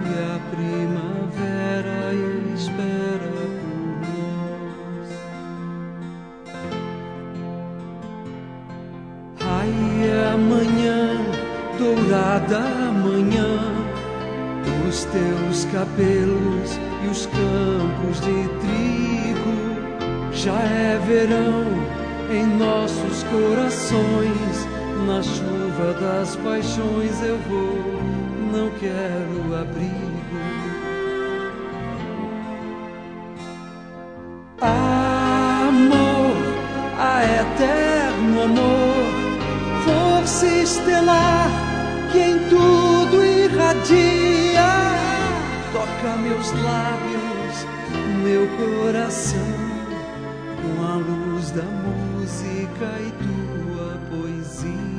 e a primavera espera por nós. Ai, amanhã, dourada manhã, os teus cabelos e os campos de trigo. Já é verão em nossos corações, na chuva das paixões eu vou, não quero abrigo. Amor, a eterno amor, força estelar que em tudo irradia, toca meus lábios, meu coração, com a luz da música e tua poesia.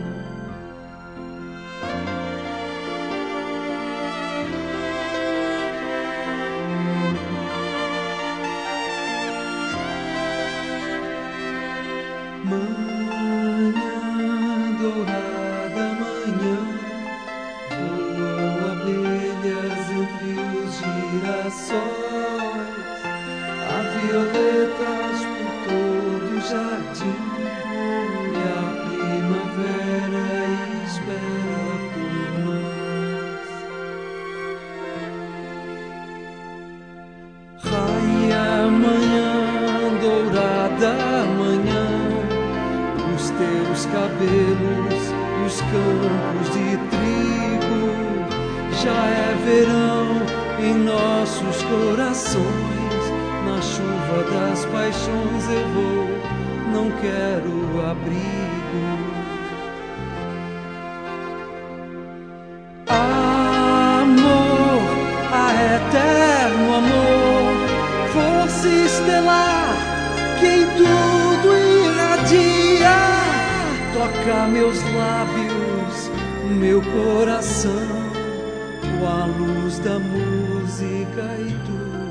Manhã, dourada manhã, voam abelhas entre os girassóis, há violetas por todo o jardim, e a primavera espera por nós. Raia amanhã, dourada manhã, os teus cabelos e os campos de trigo. Já é verão em nossos corações, na chuva das paixões eu vou, não quero abrigo. Amor, a eterno amor, força estelar que em tudo irradia, toca meus lábios, meu coração, com a luz da música e tu.